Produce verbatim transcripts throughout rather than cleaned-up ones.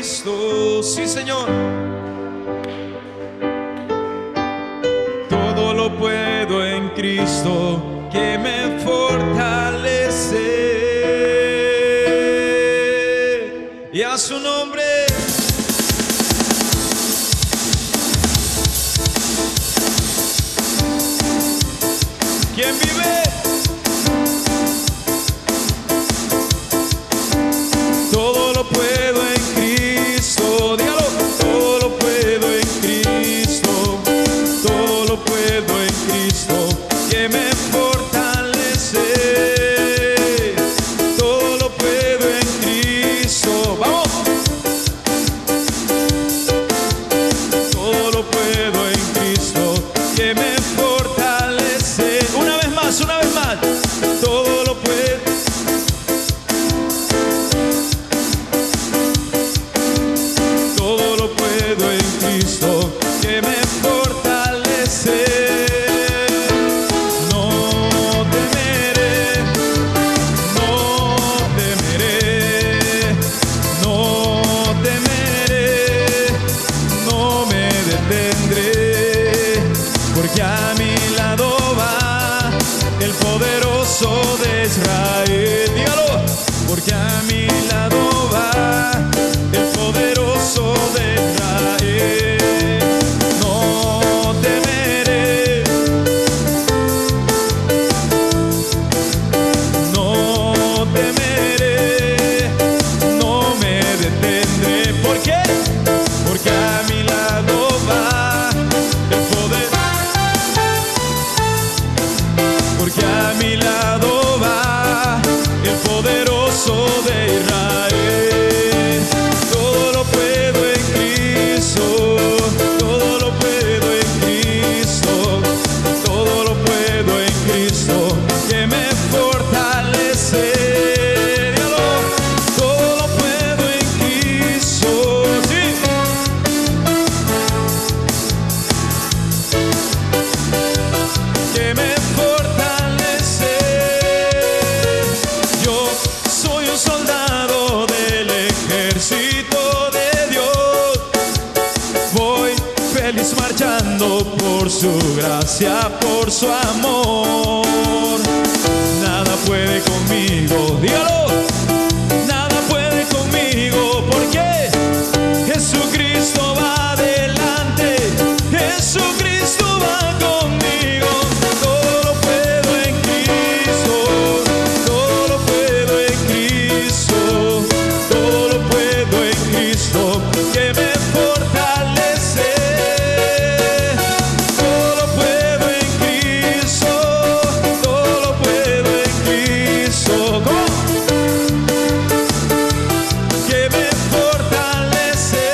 Cristo, sí, Señor. Todo lo puedo en Cristo que me fortalece. Y a su nombre. ¿Quién vive? Todo lo puedo en Cristo, dígalo. Todo lo puedo en Cristo, todo lo puedo en Cristo que me fortalece. Todo lo puedo en Cristo, vamos. Todo lo puedo en Cristo que me fortalece. Una vez más, una vez más. Todo lo puedo. Todo lo puedo en Cristo que me fortalece. No temeré, no temeré, no temeré, no me detendré, porque a mi lado va el poderoso de Israel. Dígalo, porque a mi lado va el poderoso de Israel. No temeré, no temeré, no me detendré. ¿Por qué? Porque a mi lado va el poder. Porque a mi lado va el poderoso de Israel. Todo lo puedo en Cristo, todo lo puedo en Cristo, todo lo puedo en Cristo que me fortalece. Dígalo. Todo lo puedo en Cristo, sí. Que me fortalece. Yo soy un soldado del ejército de Dios. Voy feliz marchando por su gracia, por su amor. Nada puede conmigo, dígalo. Nada puede conmigo, porque Jesucristo va adelante, Jesucristo va conmigo. Todo lo puedo en Cristo, todo lo puedo en Cristo, todo lo puedo en Cristo que me fortalece. Todo lo puedo en Cristo, todo lo puedo en Cristo. ¿Cómo? Que me fortalece.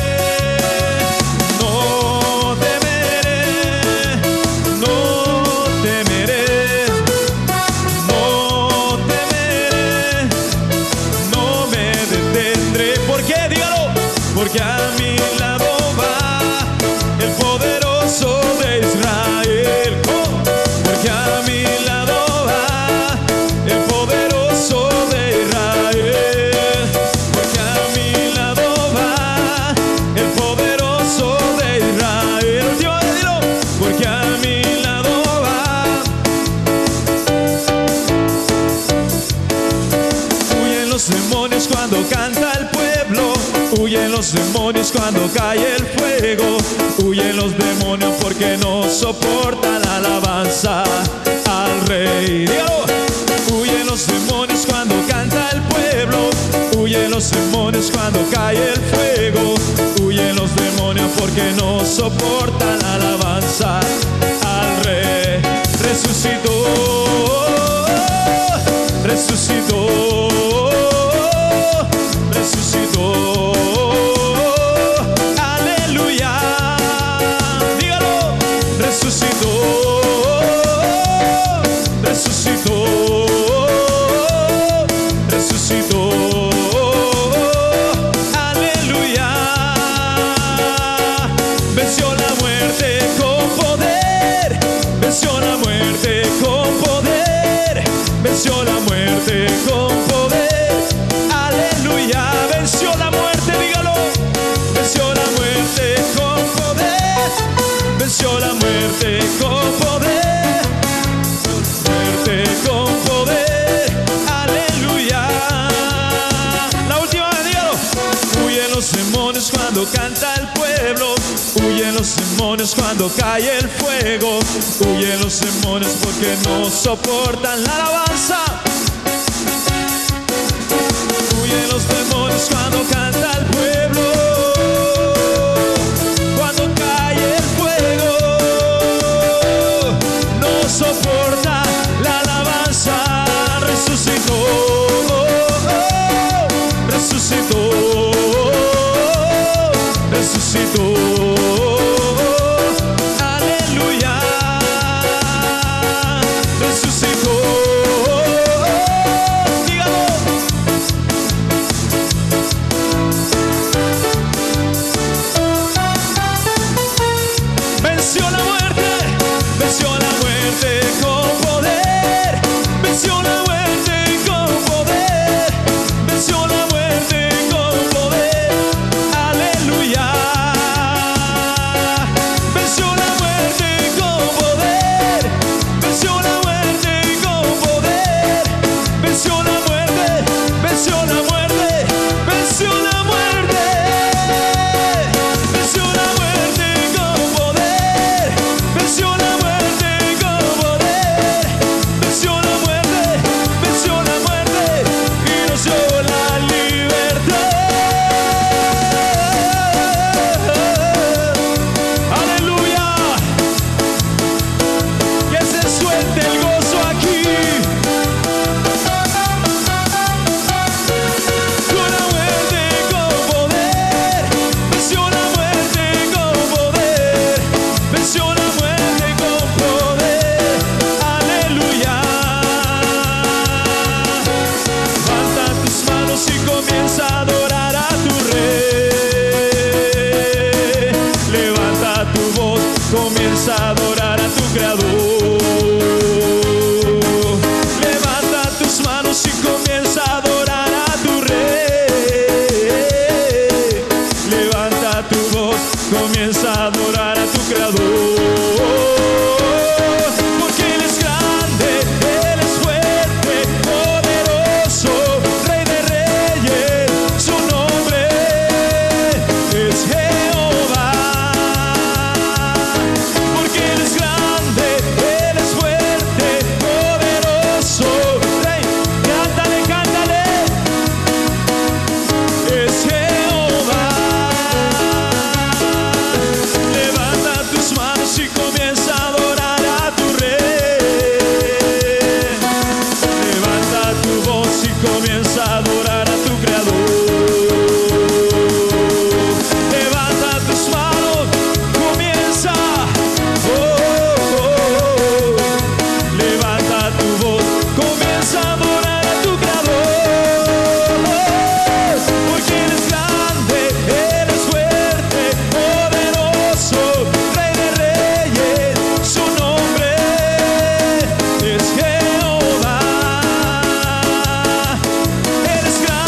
No temeré, no temeré, no temeré, no me detendré. ¿Por qué? Dígalo. Porque a mi lado va el poderoso de Israel. ¿Cómo? Porque a mi lado va el poderoso de Israel. Porque a mi lado va el poderoso de Israel. Última vez, dilo. Porque a mi lado va. Huyen los demonios cuando canta el pueblo. Huyen los demonios cuando cae el fuego. Huyen los demonios porque no soportan la alabanza al Rey. Dígalo. Huyen los demonios cuando canta el pueblo. Huyen los demonios cuando cae el fuego. Huyen los demonios porque no soportan la alabanza al Rey. Resucitó, resucitó, resucitó. Aleluya. Dígalo. Resucitó, resucitó, resucitó. Aleluya. Venció la muerte con poder, venció la muerte con poder, venció la muerte con poder. Aleluya. Venció la muerte, dígalo. los demonios cuando cae el fuego. Huyen los demonios porque no soportan la alabanza. Huyen los demonios cuando canta el pueblo. Cuando cae el fuego, no soporta la alabanza. Resucitó, resucitó, resucitó. Aleluya, resucitó. Dígalo. Venció la muerte, venció la muerte con poder. Venció la muerte con poder. Venció la muerte con poder. Aleluya. Venció la muerte con poder. Venció la muerte con poder. Venció la muerte. Venció la muerte. Venció la muerte. Venció la muerte con poder. Venció la muerte con poder. Venció la muerte. Venció la muerte y nos dio la libertad. Aleluya. Que se suelte el gozo aquí. Con la muerte con poder. Venció la muerte con poder. Venció la muerte con poder. Aleluya. Levanta tus manos y comienza a adorar a tu rey. Levanta tu voz, comienza a adorar a tu creador. Levanta tus manos y comienza a adorar a tu rey. Levanta tu voz, comienza a adorar a tu creador. Porque Él es grande, Él es fuerte, poderoso, Rey de reyes, su nombre es Jehová. Porque Él es grande, Él es fuerte, poderoso, Rey. Cántale, cántale. Es Jehová. Levanta tus manos y comienza a adorar a tu rey. Levanta tu voz y comienza a adorar a tu creador. Levanta tus manos, comienza. Oh, oh, oh. Levanta tu voz, comienza a adorar a tu creador. Porque Él es grande, Él es fuerte, poderoso, Rey de reyes, su nombre es Jehová. Él es grande.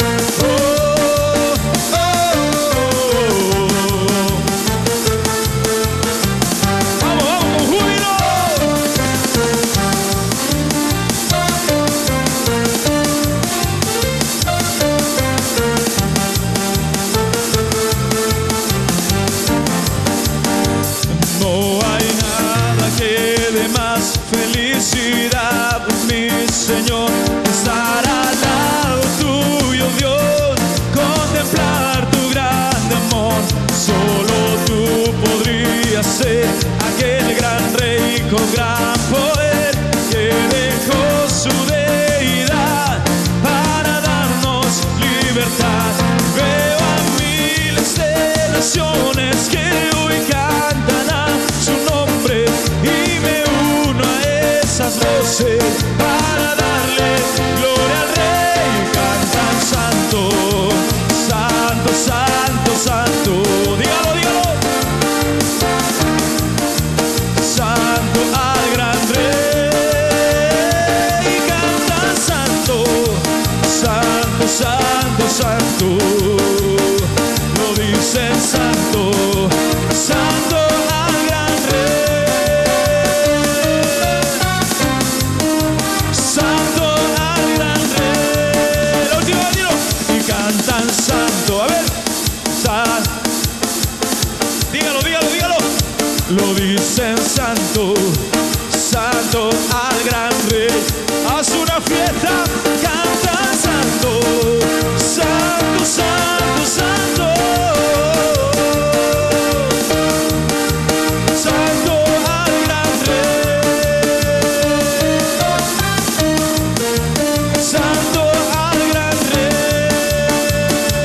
dice para darle gloria al Rey. Cantan santo, santo, santo, santo. Dígalo, dígalo. Santo al gran Rey. Cantan santo, santo, santo, santo. Lo dicen santo, santo al gran Rey. Santo al gran Rey. La última vez, dilo. Y cantan santo. A ver. San. Dígalo, dígalo, dígalo. Lo dicen santo, santo al gran Rey. Haz una fiesta, canta santo, santo, santo, santo. Santo al gran Rey. Santo al gran Rey.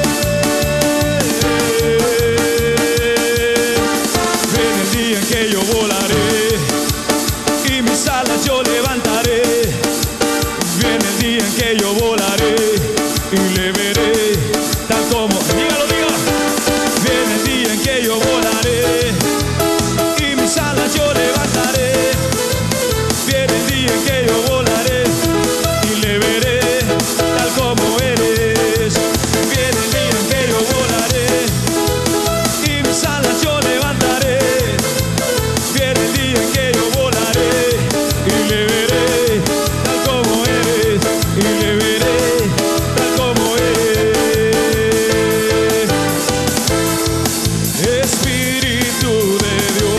Viene el día en que yo volaré y mis alas yo levantaré. Viene el día en que yo volaré y le veré tal como. Dígalo, diga. Viene el día en que yo volaré y mis alas yo levantaré. Viene el día en que yo volaré y le veré tal como eres. Viene el día en que yo volaré y mis alas yo levantaré. Viene el día en que yo volaré y le veré tal como eres. Y le veré tal como eres. Espíritu de Dios,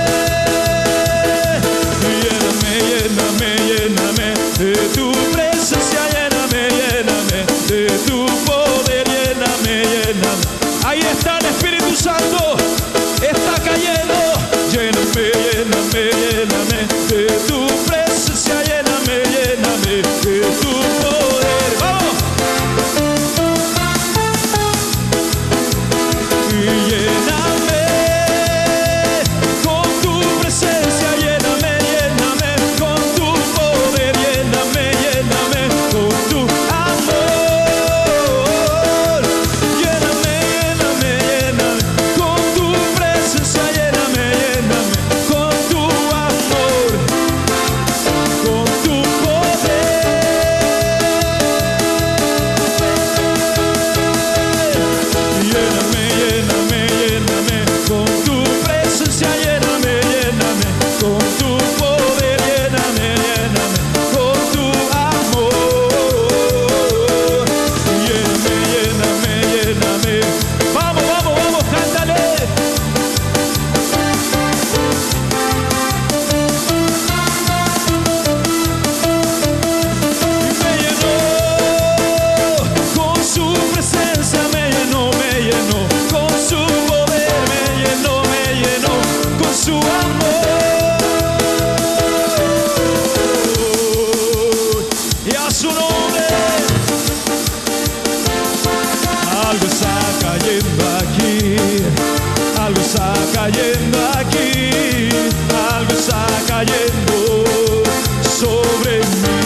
lléname, lléname, lléname de tu presencia, lléname, lléname de tu poder, lléname, lléname. Ahí está el Espíritu Santo, está cayendo. Lléname, lléname, lléname de tu presencia, lléname, lléname de tu poder. ¡Vamos! Y lléname con tu presencia, lléname, lléname con tu poder, lléname, lléname con tu amor. Lléname, lléname, lléname con tu presencia, lléname, lléname con tu amor, con tu poder. Lléname, lléname, lléname con tu presencia, lléname, lléname con tu poder, lléname, lléname con tu amor. Lléname, lléname, lléname. Vamos, vamos, vamos, cántale. Me llenó con su presencia, me llenó, me llenó con su poder, me llenó, me llenó con su amor. Y a su nombre. Algo está cayendo aquí, algo está cayendo aquí, algo está cayendo sobre mí.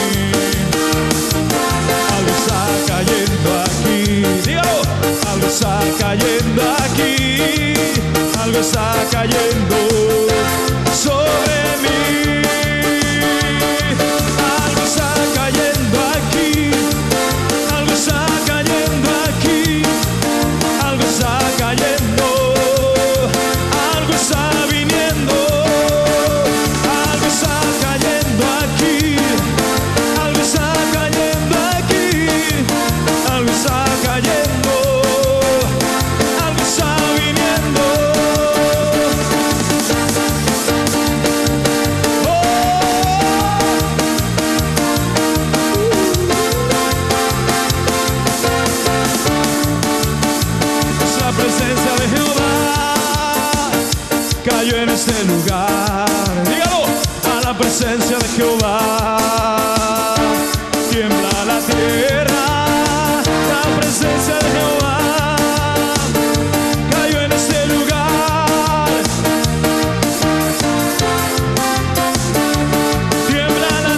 Algo está cayendo aquí, dígalo. Algo está cayendo aquí, algo está cayendo sobre mí. Algo está cayendo aquí, algo está cayendo aquí, algo está cayendo, algo está viniendo, algo está cayendo aquí, algo está cayendo aquí, algo está cayendo, algo está viniendo. este lugar. Dígalo, a la presencia de Jehová. Tiembla la tierra, la presencia de Jehová cayó en este lugar. Tiembla la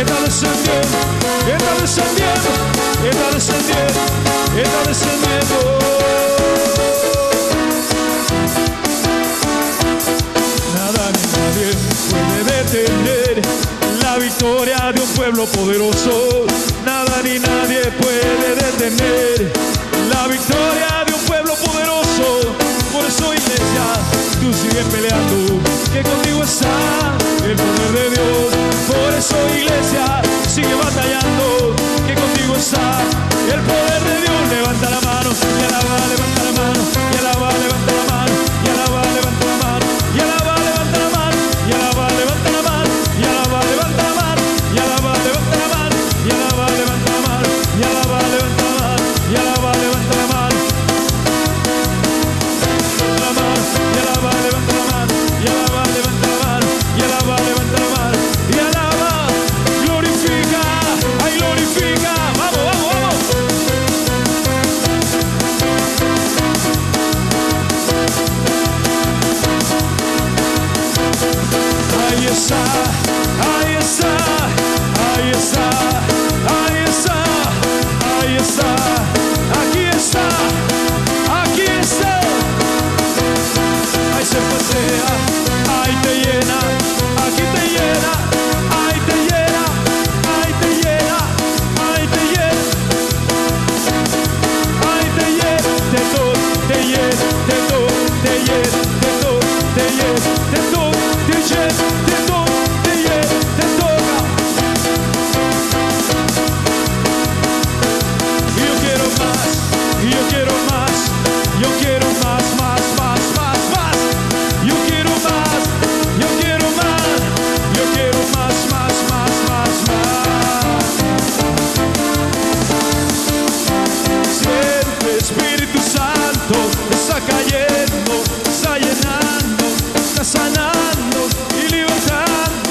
está descendiendo, está descendiendo, está descendiendo, está descendiendo. Nada ni nadie puede detener la victoria de un pueblo poderoso. Nada ni nadie puede detener la victoria de un pueblo poderoso. Por eso, iglesia, tú sigues peleando, que contigo está el poder de Dios. Por eso, iglesia, sigue batallando, que contigo está el poder de Dios. Levanta la mano y alaba, levanta la mano y alaba, levanta la mano y alaba, levanta la mano y alaba, levanta la mano y alaba, levanta la mano y alaba, levanta la mano y alaba, levanta la mano y alaba, levanta la mano y alaba, levanta la mano y alaba, levanta la mano. Y alaba, levanta la mano, y alaba, levanta la mano, y alaba, levanta la mano, y alaba, glorifica, ay, glorifica, vamos, vamos, vamos. Ahí está, ahí está, ahí está, ahí está, ahí está, aquí está, aquí está. Ahí se pasea, ahí te llena, aquí te llena, ahí te llena, ahí te llena, ahí te llena, ahí te llena, de todo, te llena, de todo, te llena, de todo, te llena, de todo, te llena, de todo, te llena, te toca. Y yo quiero más, y yo quiero más, yo quiero más, más, más, más, más. Yo quiero más, yo quiero más, yo quiero más, más, más, más, más. Siente, Espíritu Santo está cayendo, está llenando, está sanando y libertando.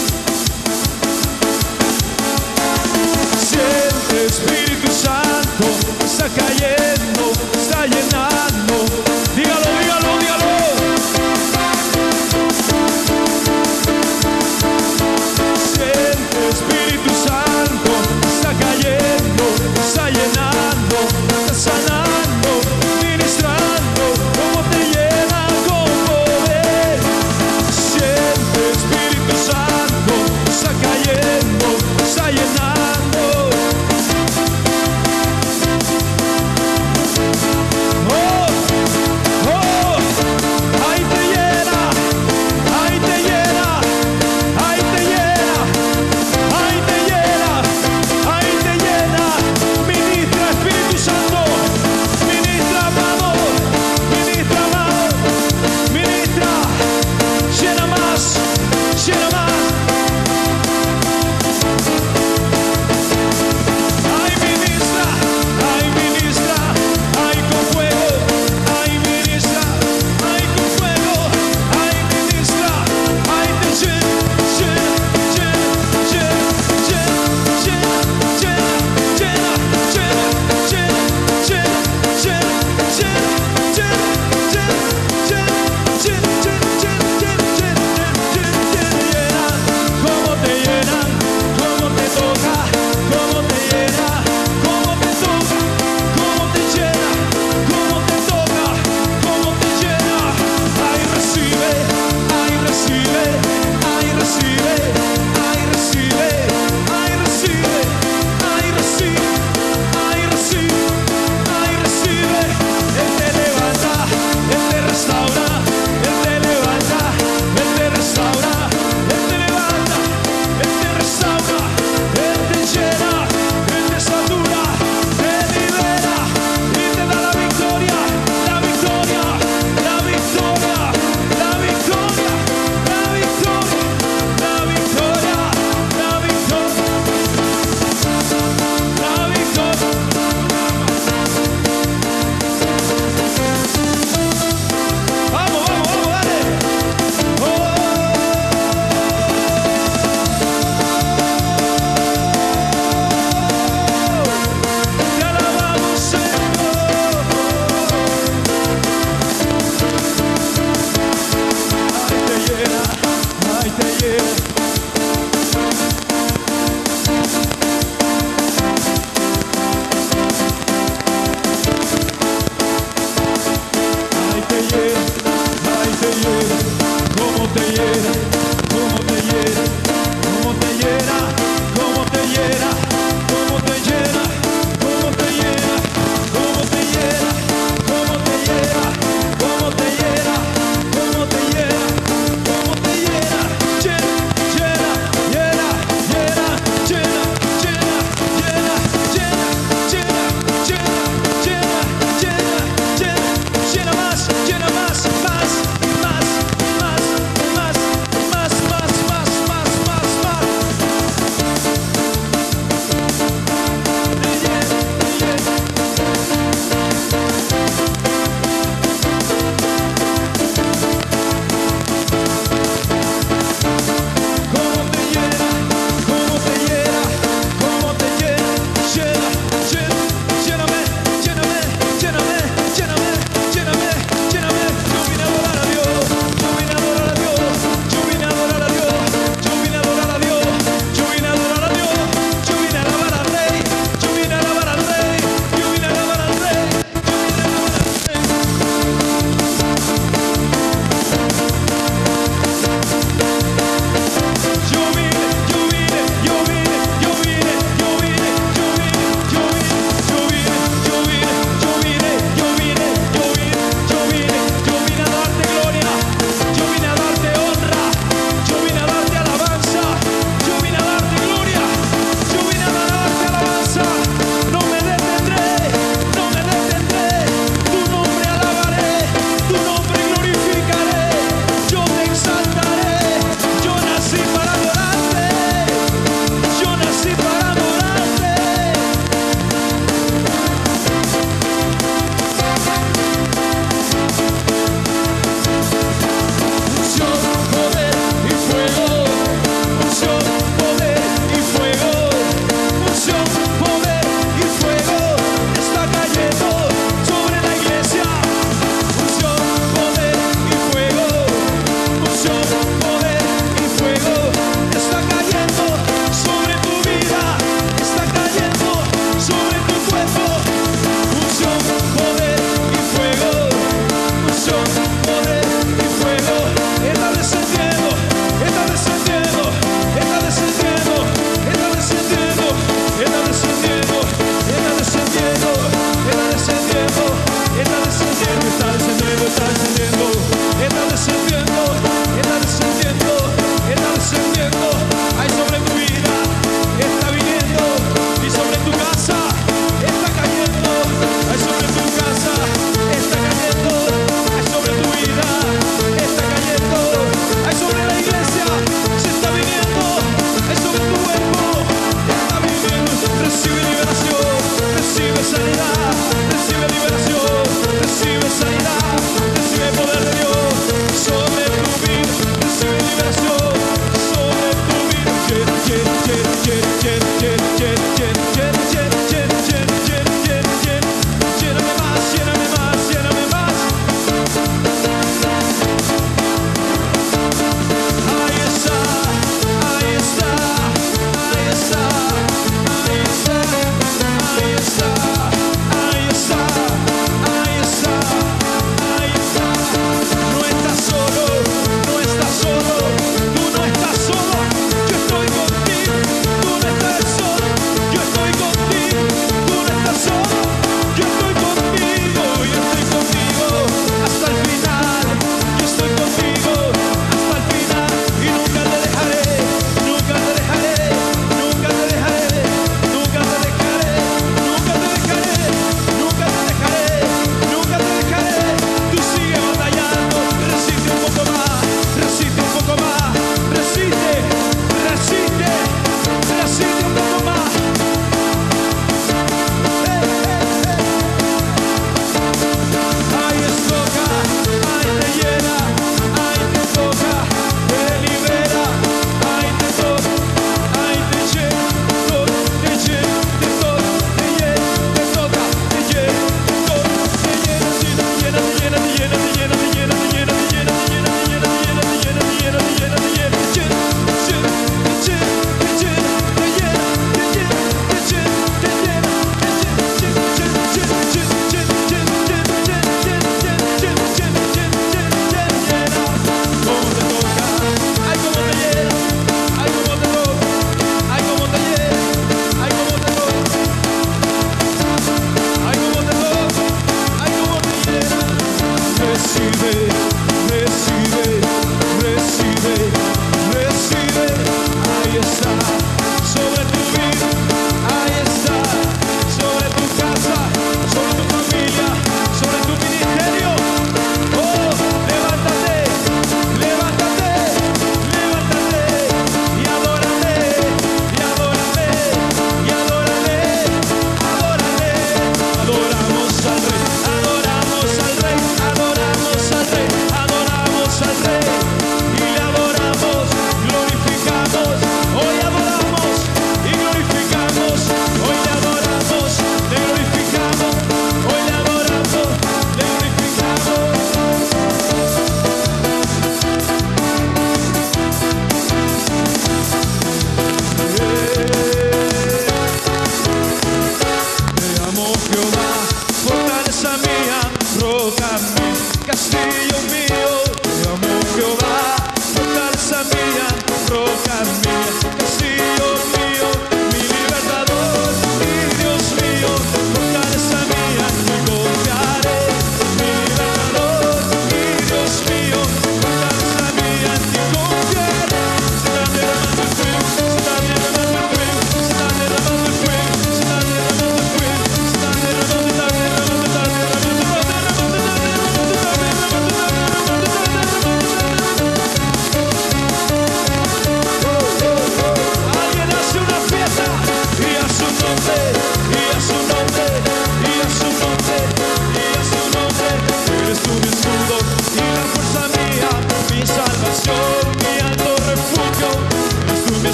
Siente, Espíritu Santo está cayendo, está llenando. Dígalo, dígalo, dígalo. Espíritu Santo está cayendo, está llenando, está sanando, ministrando, como te llena con poder. Siente, Espíritu Santo está cayendo, está llenando. Oh, oh, ahí te llena, ahí te llena, ahí te llena. Ahí te llena, ahí te llena, ministra Espíritu Santo, ministra amado, ministra amado, ministra, llena más, llena más. Ay, ministra, ay, ministra, ay, con fuego, ay, ministra, ay, con fuego, ay, ministra, ay, te llena, llena, llena, llena. Como te llena, como te toca, como te llena, como te toca, como te llena, como te toca, como te llena. Ay, recibe, ay, recibe, ay, recibe, ay, recibe, ay, recibe, ay, recibe, ay, recibe, ay, recibe. Él te levanta, Él te restaura, Él te levanta, Él te restaura, Él te levanta, Él te restaura, Él te llena, Él te satura, te libera y te da la victoria, la victoria, la victoria, la victoria, la victoria, la victoria, la victoria, la victoria. Vamos, vamos, vamos, dale. Oh, te alabamos, Señor. Ay, te llena, ay, te llena.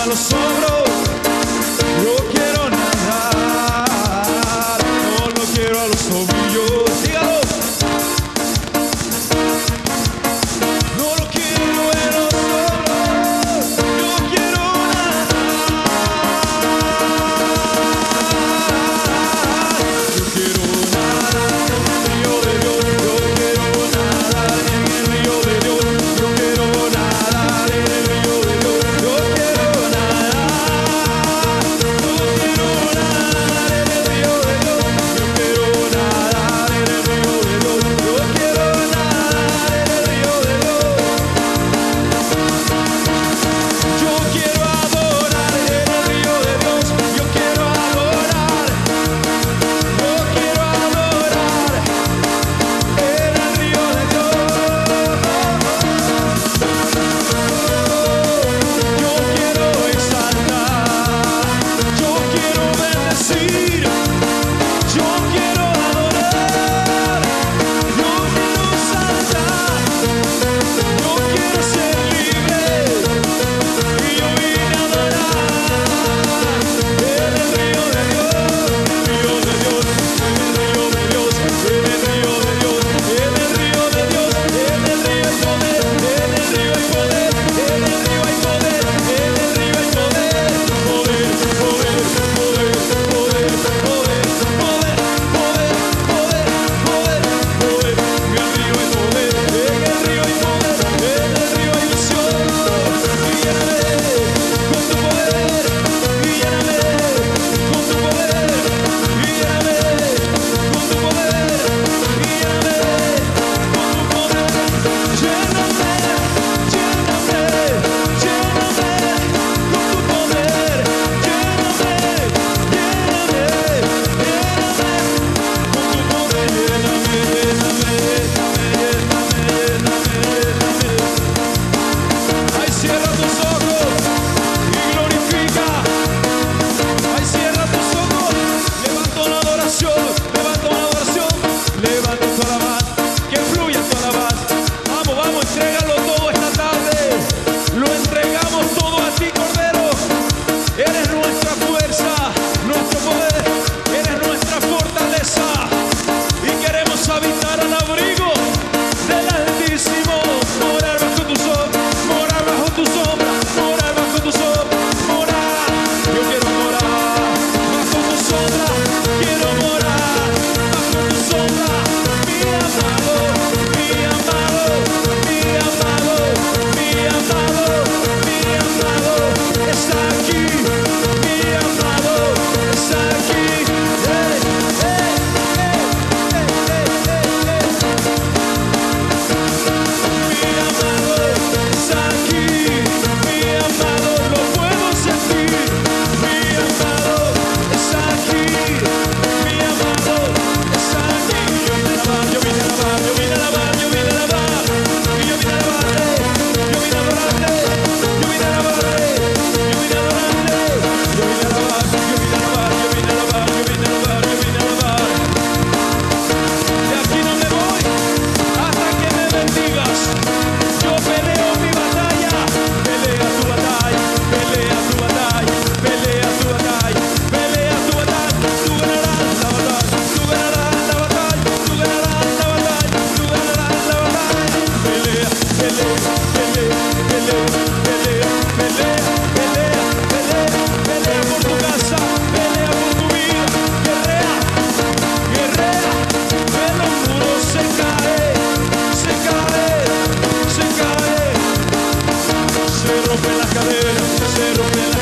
los hombros. Yo quiero nadar, no lo quiero a los tobillos. Dígalo. No lo quiero en los hombros. Yo quiero nadar. Yo quiero nadar en el río de Dios. Yo quiero nadar en el río de Dios. Yo quiero nadar en el río de Dios. Yo quiero nadar. Yo quiero nadar en el río de Dios. Yo quiero nadar en el río de Dios. Yo quiero nadar en el río de Dios. Yo quiero adorar en el río de Dios. Yo quiero adorar. Yo quiero adorar en el río de Dios. Yo quiero exaltar. Yo quiero bendecir. Yo quiero adorar. Yo quiero saltar. Yo quiero ser libre. Y yo vine a adorar en el río de Dios, río de Dios, en el río de Dios, en el río de Dios, en el río de Dios, en el río hay poder, en el río hay poder, en el río hay poder, en el río hay poder, poder, poder, poder, poder, poder, poder, poder, poder, poder, poder, en el río hay poder, en el río hay poder, en el río hay visión, y lléname con tu poder, y lléname con tu poder, y lléname con tu poder, y lléname con tu poder, lléname, lléname, lléname con tu poder, lléname, lléname, lléname con tu poder, lléname, lléname, lléname, lléname, lléname. Ay, cierra tus ojos y glorifica. Ay, cierra tus ojos. Levanta una adoración. Levanta una adoración. Levanta tu alabanza. Que fluya tu alabanza. Vamos, vamos, entrégalo todo esta tarde. Lo entregamos todo a ti, Cordero. Eres nuestra fuerza, nuestro poder. Eres nuestra fortaleza. Y queremos habitar al abrigo del Altísimo. Morar bajo tu sombra. Morar bajo tu sombra. Morar bajo tu sombra. Morar. Yo quiero morar bajo tu sombra. Quiero morar bajo tu sombra. Mi amado, mi amado, mi amado, mi amado, mi amado está aquí. Mi amado está aquí. Hey, hey, hey, hey, hey, hey, hey. Mi amado está aquí, mi amado lo puedo sentir, mi amado está aquí, mi amado está aquí. Yo vine a alabar, yo vine a alabar, yo vine a alabar, yo vine a alabar, y yo vine a alabarte, yo vine a adorarte, yo vine a adorarte, yo vine a adorarte, yo vine a alabar, yo vine a alabar, yo vine a alabar, yo vine a alabar, yo vine a alabar. De aquí no me voy hasta que me bendigas. Yo peleo mi batalla, pelea tu batalla, pelea tu batalla, pelea tu batalla, pelea tu batalla. Tú ganarás la batalla, tú ganarás la batalla, tú ganarás la batalla, tú ganarás la batalla. Pelea, pelea, pelea, pelea, pelea, pelea, pelea, pelea, pelea por tu casa, pelea por tu vida, guerrea, guerrea, que los muros se caen, se caen, se caen, se rompen las cadenas, se rompen las